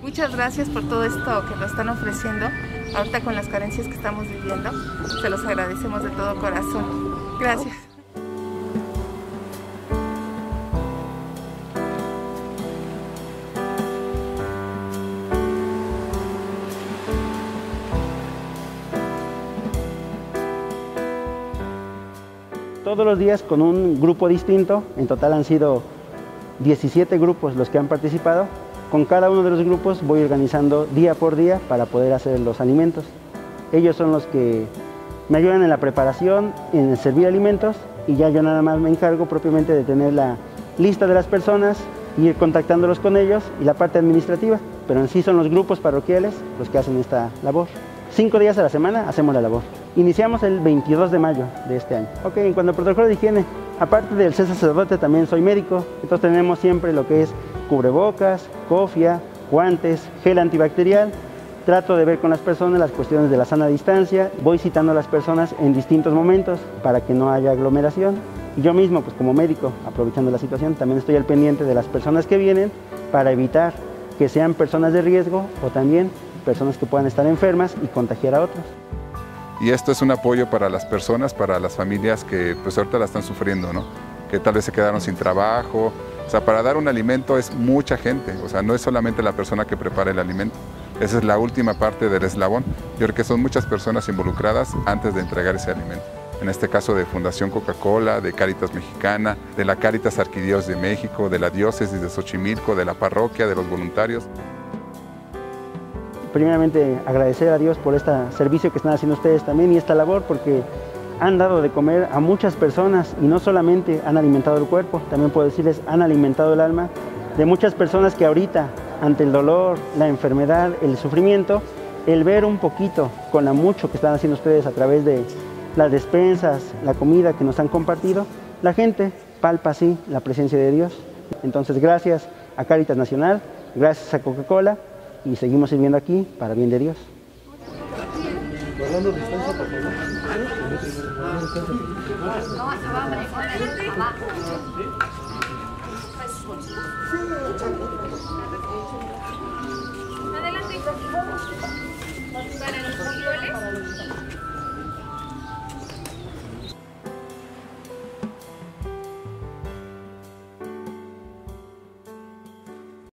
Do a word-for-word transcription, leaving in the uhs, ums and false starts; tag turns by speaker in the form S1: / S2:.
S1: Muchas gracias por todo esto que nos están ofreciendo, ahorita con las carencias que estamos viviendo. Se los agradecemos de todo corazón. Gracias.
S2: Todos los días con un grupo distinto, en total han sido diecisiete grupos los que han participado. Con cada uno de los grupos voy organizando día por día para poder hacer los alimentos. Ellos son los que me ayudan en la preparación, en servir alimentos, y ya yo nada más me encargo propiamente de tener la lista de las personas, ir contactándolos con ellos y la parte administrativa. Pero en sí son los grupos parroquiales los que hacen esta labor. Cinco días a la semana hacemos la labor. Iniciamos el veintidós de mayo de este año. Ok, en cuanto al protocolo de higiene, aparte del ser sacerdote también soy médico, entonces tenemos siempre lo que es cubrebocas, cofia, guantes, gel antibacterial. Trato de ver con las personas las cuestiones de la sana distancia, voy citando a las personas en distintos momentos para que no haya aglomeración. Y yo mismo, pues como médico, aprovechando la situación, también estoy al pendiente de las personas que vienen para evitar que sean personas de riesgo o también personas que puedan estar enfermas y contagiar a otros.
S3: Y esto es un apoyo para las personas, para las familias que pues ahorita la están sufriendo, ¿no? Que tal vez se quedaron sin trabajo. O sea, para dar un alimento es mucha gente, o sea, no es solamente la persona que prepara el alimento. Esa es la última parte del eslabón. Yo creo que son muchas personas involucradas antes de entregar ese alimento. En este caso de Fundación Coca-Cola, de Cáritas Mexicana, de la Cáritas Arquidiócesis de México, de la Diócesis de Xochimilco, de la parroquia, de los voluntarios.
S2: Primeramente agradecer a Dios por este servicio que están haciendo ustedes también y esta labor, porque han dado de comer a muchas personas y no solamente han alimentado el cuerpo, también puedo decirles han alimentado el alma de muchas personas que ahorita ante el dolor, la enfermedad, el sufrimiento, el ver un poquito con la mucho que están haciendo ustedes a través de las despensas, la comida que nos han compartido, la gente palpa así la presencia de Dios. Entonces gracias a Cáritas Nacional, gracias a Coca-Cola, y seguimos sirviendo aquí para bien de Dios.
S4: Adelante.